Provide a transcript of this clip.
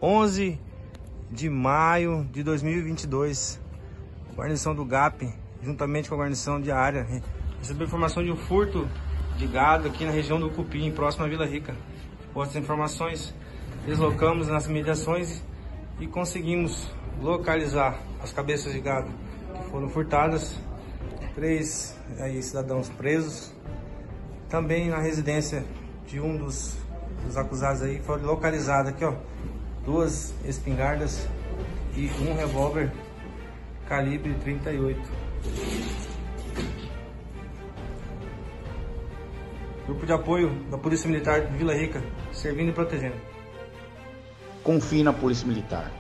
11 de maio de 2022, guarnição do GAP, juntamente com a guarnição diária, recebeu informação de um furto de gado aqui na região do Cupim, próximo à Vila Rica. Após as informações, deslocamos nas mediações e conseguimos localizar as cabeças de gado que foram furtadas. 3 cidadãos presos. Também na residência de um dos acusados aí foram localizadas aqui, ó, 2 espingardas e um revólver calibre 38. Grupo de apoio da Polícia Militar de Vila Rica, servindo e protegendo. Confie na Polícia Militar.